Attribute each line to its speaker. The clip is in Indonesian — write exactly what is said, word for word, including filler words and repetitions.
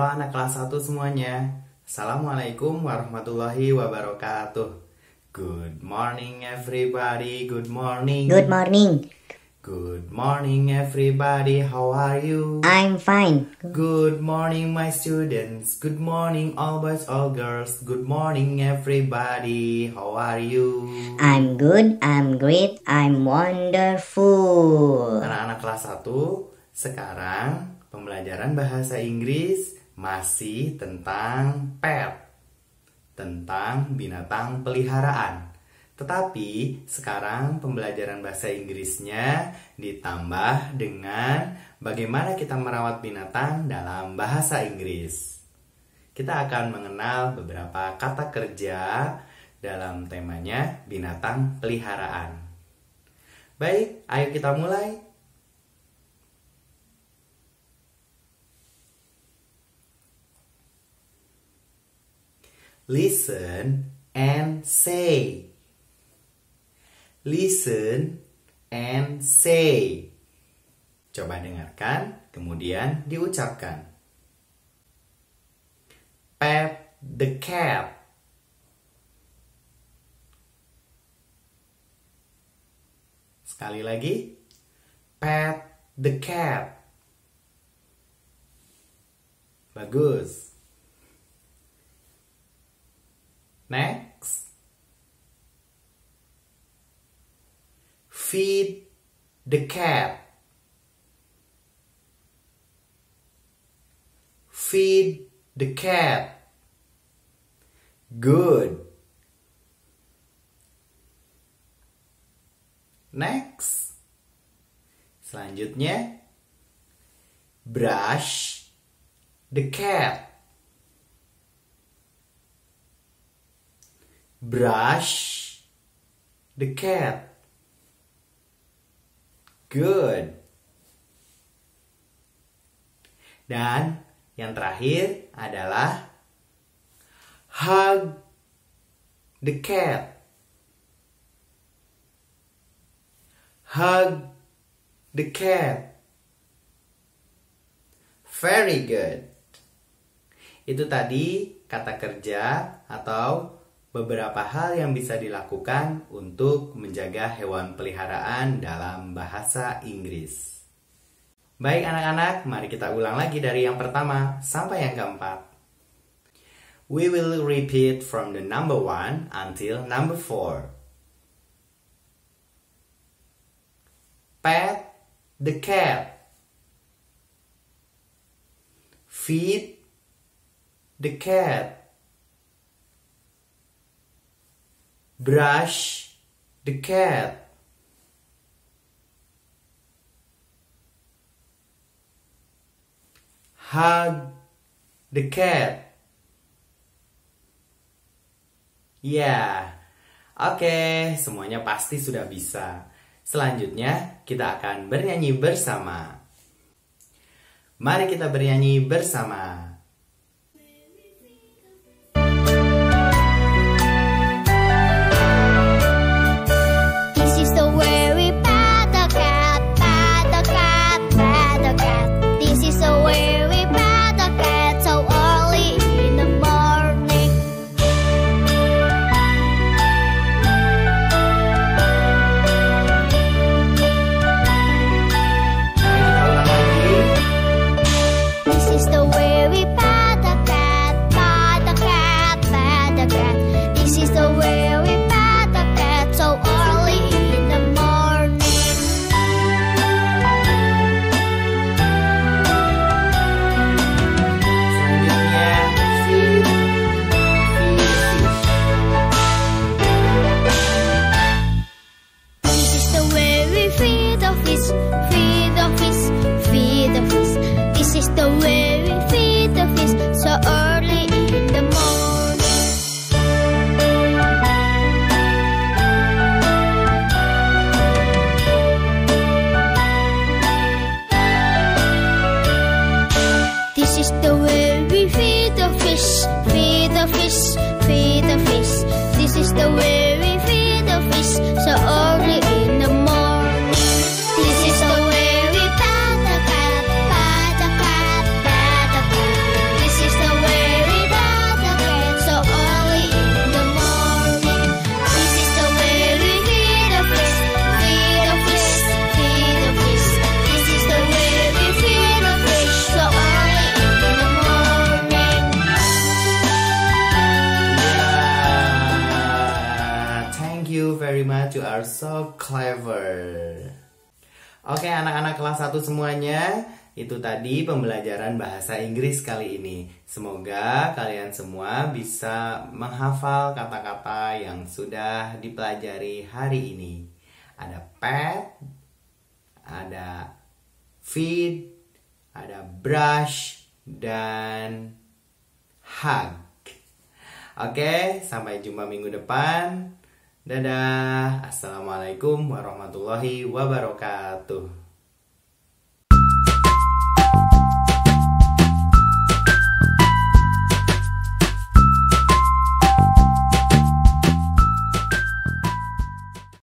Speaker 1: Halo anak kelas satu semuanya. Assalamualaikum warahmatullahi wabarakatuh. Good morning everybody. Good morning.
Speaker 2: Good morning.
Speaker 1: Good morning everybody. How are you?
Speaker 2: I'm fine.
Speaker 1: Good morning my students. Good morning all boys, all girls. Good morning everybody. How are you?
Speaker 2: I'm good, I'm great, I'm wonderful.
Speaker 1: Anak-anak kelas satu, sekarang pembelajaran bahasa Inggris masih tentang pet, tentang binatang peliharaan. Tetapi sekarang pembelajaran bahasa Inggrisnya ditambah dengan bagaimana kita merawat binatang dalam bahasa Inggris. Kita akan mengenal beberapa kata kerja dalam temanya binatang peliharaan. Baik, ayo kita mulai. Listen and say. Listen and say. Coba dengarkan, kemudian diucapkan. Pet the cat. Sekali lagi. Pet the cat. Bagus. Next. Feed the cat. Feed the cat. Good. Next. Selanjutnya, brush the cat. Brush the cat. Good. Dan yang terakhir adalah hug the cat. Hug the cat. Very good. Itu tadi kata kerja atau beberapa hal yang bisa dilakukan untuk menjaga hewan peliharaan dalam bahasa Inggris. Baik anak-anak, mari kita ulang lagi dari yang pertama sampai yang keempat. We will repeat from the number one until number four. Pet the cat. Feed the cat. Brush the cat. Hug the cat. Ya, oke, semuanya pasti sudah bisa. Selanjutnya, kita akan bernyanyi bersama. Mari kita bernyanyi bersama.
Speaker 3: This is the way we
Speaker 1: very much. You are so clever. Oke, anak-anak kelas satu semuanya, itu tadi pembelajaran bahasa Inggris kali ini. Semoga kalian semua bisa menghafal kata-kata yang sudah dipelajari hari ini. Ada pet, ada feed, ada brush, dan hug. Oke, sampai jumpa minggu depan. Dadah. Assalamualaikum warahmatullahi wabarakatuh.